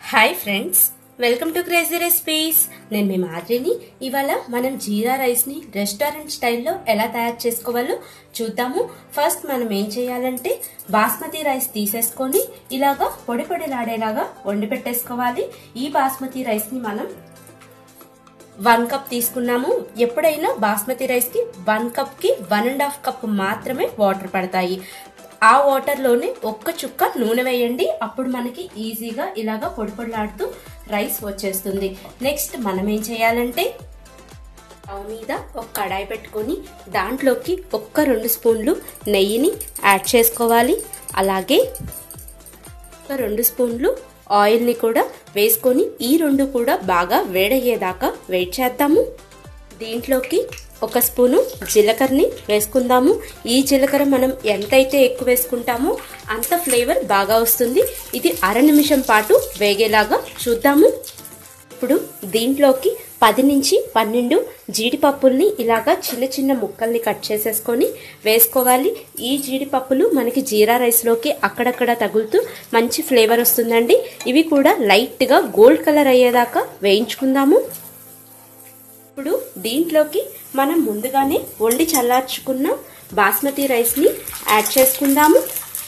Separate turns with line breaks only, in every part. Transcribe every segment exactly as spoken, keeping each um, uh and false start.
Hi friends, welcome to crazy recipes. నేను మీ మాదిరిని. ఇవాళ మనం జీరా రైస్ ని రెస్టారెంట్ స్టైల్లో ఎలా తయారు చేసుకోవాలో చూద్దాము. ఫస్ట్ మనం ఏం చేయాలంటే బాస్మతి రైస్ తీసేసుకొని ఇలాగా పొడి పొడిలాడేలాగా వండి పెట్టేసుకోవాలి. ఈ బాస్మతి రైస్ ని మనం వన్ కప్ తీసుకున్నాము. ఎప్పుడైనా బాస్మతి రైస్ కి వన్ కప్ కి వన్ అండ్ హాఫ్ కప్ మాత్రమే వాటర్ పడతాయి. ఆ వాటర్ లోనే ఒక్క చుక్క నూనె వేయండి. అప్పుడు మనకి ఈజీగా ఇలాగా పొడి పొడిలాడుతూ రైస్ వచ్చేస్తుంది. నెక్స్ట్ మనం ఏం చేయాలంటే స్టవ్ మీద ఒక కడాయి పెట్టుకొని దాంట్లోకి ఒక్క రెండు స్పూన్లు నెయ్యిని యాడ్ చేసుకోవాలి. అలాగే ఒక రెండు స్పూన్లు ఆయిల్ ని కూడా వేసుకొని ఈ రెండు కూడా బాగా వేడయ్యేదాకా వెయిట్ చేద్దాము. దీంట్లోకి ఒక స్పూను జీలకర్రని వేసుకుందాము. ఈ జీలకర్ర మనం ఎంతైతే ఎక్కువ వేసుకుంటామో అంత ఫ్లేవర్ బాగా వస్తుంది. ఇది అర నిమిషం పాటు వేగేలాగా చూద్దాము. ఇప్పుడు దీంట్లోకి పది నుంచి పన్నెండు జీడిపప్పుల్ని ఇలాగా చిన్న చిన్న ముక్కల్ని కట్ చేసేసుకొని వేసుకోవాలి. ఈ జీడిపప్పులు మనకి జీరా రైస్లోకి అక్కడక్కడ తగులుతూ మంచి ఫ్లేవర్ వస్తుందండి. ఇవి కూడా లైట్గా గోల్డ్ కలర్ అయ్యేదాకా వేయించుకుందాము. ఇప్పుడు దీంట్లోకి మనం ముందుగానే వండి చల్లార్చుకున్న బాస్మతి రైస్ని యాడ్ చేసుకుందాము.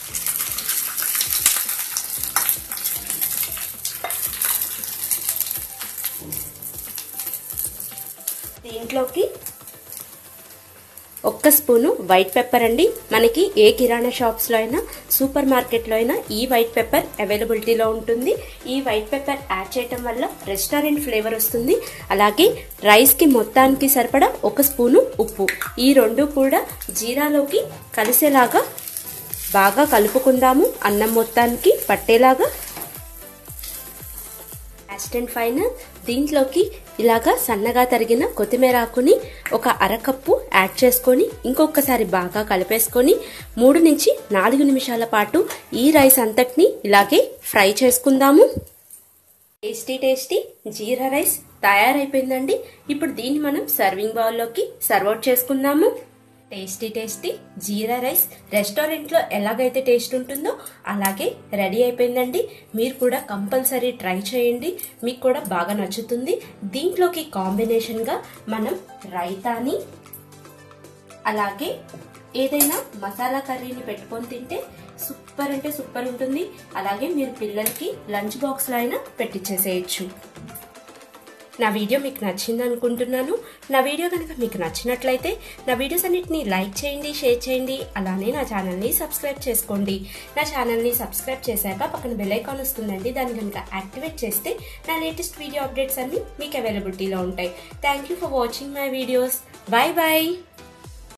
దీంట్లోకి ఒక్క స్పూను వైట్ పెప్పర్ అండి. మనకి ఏ కిరాణా షాప్స్లో అయినా సూపర్ మార్కెట్లో అయినా ఈ వైట్ పెప్పర్ అవైలబిలిటీలో ఉంటుంది. ఈ వైట్ పెప్పర్ యాడ్ చేయటం వల్ల రెస్టారెంట్ ఫ్లేవర్ వస్తుంది. అలాగే రైస్కి మొత్తానికి సరిపడా ఒక స్పూను ఉప్పు, ఈ రెండు కూడా జీరాలోకి కలిసేలాగా బాగా కలుపుకుందాము. అన్నం మొత్తానికి పట్టేలాగా. లాస్ట్ అండ్ ఫైనల్ దీంట్లోకి ఇలాగా సన్నగా తరిగిన కొత్తిమీర ఆకుని ఒక అరకప్పు యాడ్ చేసుకొని ఇంకొకసారి బాగా కలిపేసుకొని మూడు నుంచి నాలుగు నిమిషాల పాటు ఈ రైస్ అంతటిని ఇలాగే ఫ్రై చేసుకుందాము. టేస్టీ టేస్టీ జీరా రైస్ తయారైపోయిందండి. ఇప్పుడు దీన్ని మనం సర్వింగ్ బౌల్లోకి సర్వ్ అవుట్ చేసుకుందాము. Tasty tasty jeera rice restaurant లో ఎలాగైతే టేస్ట్ ఉంటుందో అలాగే రెడీ అయిపోయిందండి. మీరు కూడా కంపల్సరీ ట్రై చేయండి, మీకు కూడా బాగా నచ్చుతుంది. దీంట్లోకి కాంబినేషన్ గా మనం రైతాని అలాగే ఏదైనా మసాలా కర్రీని పెట్టుకొని తింటే సూపర్ అంటే సూపర్ ఉంటుంది. అలాగే మీరు పిల్లలకి లంచ్ బాక్స్ లో అయినా పెట్టించేసేయచ్చు. నా వీడియో మీకు నచ్చింది అనుకుంటున్నాను. నా వీడియో కనుక మీకు నచ్చినట్లయితే నా వీడియోస్ అన్నిటిని లైక్ చేయండి, షేర్ చేయండి. అలానే నా ఛానల్ని సబ్స్క్రైబ్ చేసుకోండి. నా ఛానల్ని సబ్స్క్రైబ్ చేశాక పక్కన బెల్ ఐకాన్ వస్తుందండి. దాన్ని కనుక యాక్టివేట్ చేస్తే నా లేటెస్ట్ వీడియో అప్డేట్స్ అన్ని మీకు అవైలబిలిటీలో ఉంటాయి. Thank you for watching my videos. Bye bye.